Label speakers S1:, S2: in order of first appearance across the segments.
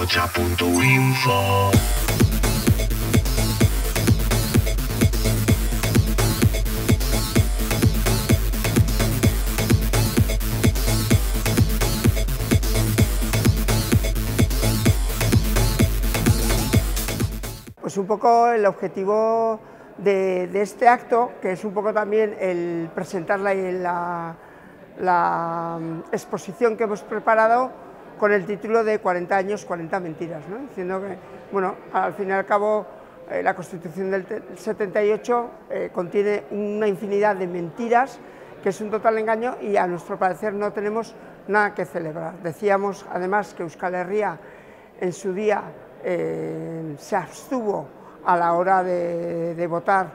S1: Ahocha.info.
S2: Pues un poco el objetivo de este acto, que es un poco también el presentar la exposición que hemos preparado con el título de 40 años, 40 mentiras, ¿no? Diciendo que, bueno, al fin y al cabo, la Constitución del 78 contiene una infinidad de mentiras, que es un total engaño y a nuestro parecer no tenemos nada que celebrar. Decíamos además que Euskal Herria en su día se abstuvo a la hora de votar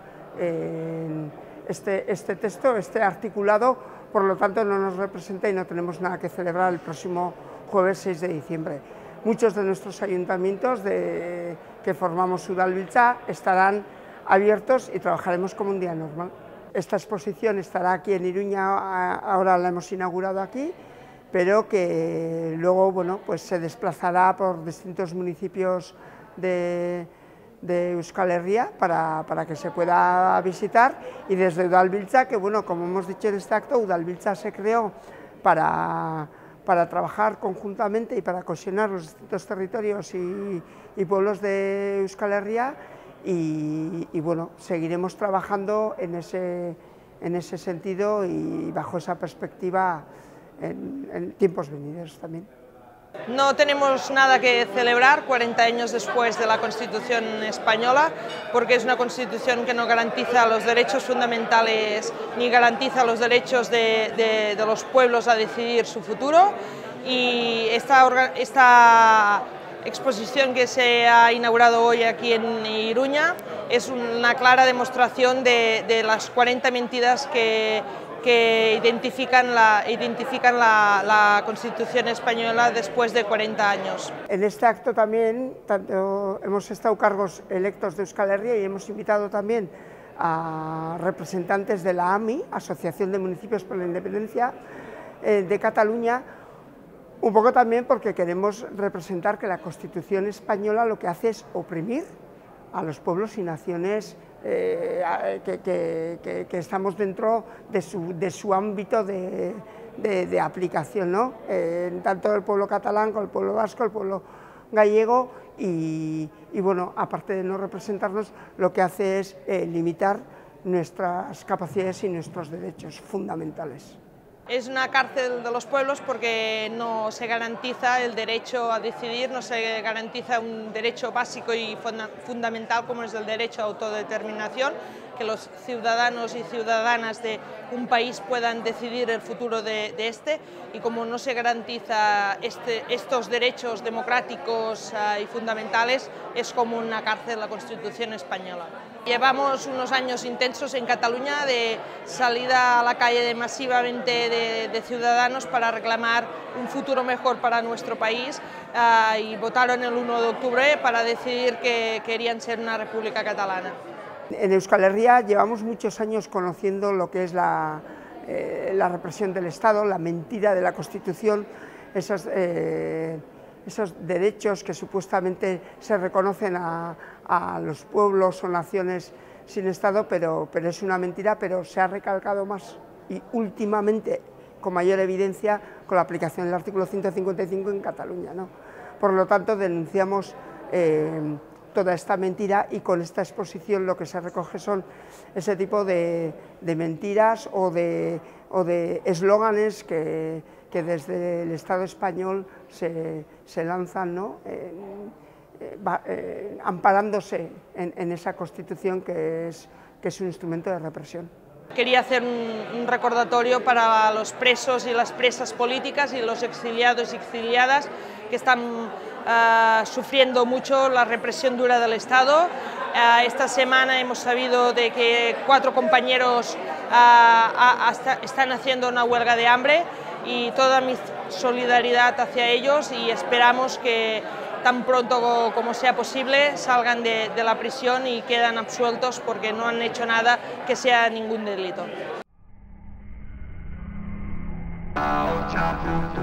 S2: este texto, este articulado, por lo tanto no nos representa y no tenemos nada que celebrar el próximo jueves 6 de diciembre. Muchos de nuestros ayuntamientos que formamos Udalbiltza estarán abiertos y trabajaremos como un día normal. Esta exposición estará aquí en Iruña, ahora la hemos inaugurado aquí, pero que luego, bueno, pues se desplazará por distintos municipios de Euskal Herria para que se pueda visitar, y desde Udalbiltza, que bueno, como hemos dicho en este acto, Udalbiltza se creó para trabajar conjuntamente y para cohesionar los distintos territorios y pueblos de Euskal Herria, y bueno, seguiremos trabajando en ese sentido y bajo esa perspectiva en tiempos venideros también.
S3: No tenemos nada que celebrar 40 años después de la Constitución española, porque es una Constitución que no garantiza los derechos fundamentales ni garantiza los derechos de los pueblos a decidir su futuro, y esta exposición que se ha inaugurado hoy aquí en Iruña es una clara demostración de las 40 mentiras que identifican la Constitución española después de 40 años.
S2: En este acto también hemos estado cargos electos de Euskal Herria y hemos invitado también a representantes de la AMI, Asociación de Municipios por la Independencia de Cataluña, un poco también porque queremos representar que la Constitución española lo que hace es oprimir a los pueblos y naciones que estamos dentro de su ámbito de aplicación, ¿no? Tanto el pueblo catalán como el pueblo vasco, el pueblo gallego, y bueno, aparte de no representarnos, lo que hace es limitar nuestras capacidades y nuestros derechos fundamentales.
S3: Es una cárcel de los pueblos porque no se garantiza el derecho a decidir, no se garantiza un derecho básico y fundamental como es el derecho a autodeterminación, que los ciudadanos y ciudadanas de un país puedan decidir el futuro de este, y como no se garantiza estos derechos democráticos y fundamentales, es como una cárcel la Constitución española. Llevamos unos años intensos en Cataluña de salida a la calle masivamente de ciudadanos para reclamar un futuro mejor para nuestro país, y votaron el 1 de octubre para decidir que querían ser una república catalana.
S2: En Euskal Herria llevamos muchos años conociendo lo que es la represión del Estado, la mentira de la Constitución, esos derechos que supuestamente se reconocen a los pueblos o naciones sin Estado, pero es una mentira, pero se ha recalcado más y últimamente con mayor evidencia con la aplicación del artículo 155 en Cataluña, ¿no? Por lo tanto, denunciamos toda esta mentira, y con esta exposición lo que se recoge son ese tipo de mentiras o de eslóganes que desde el Estado español se lanzan, ¿no? Amparándose en esa Constitución que es un instrumento de represión.
S3: Quería hacer un recordatorio para los presos y las presas políticas y los exiliados y exiliadas que están sufriendo mucho la represión dura del Estado. Esta semana hemos sabido de que 4 compañeros están haciendo una huelga de hambre, y toda mi solidaridad hacia ellos, y esperamos que tan pronto como sea posible salgan de la prisión y quedan absueltos porque no han hecho nada que sea ningún delito.
S1: Ahocha.info.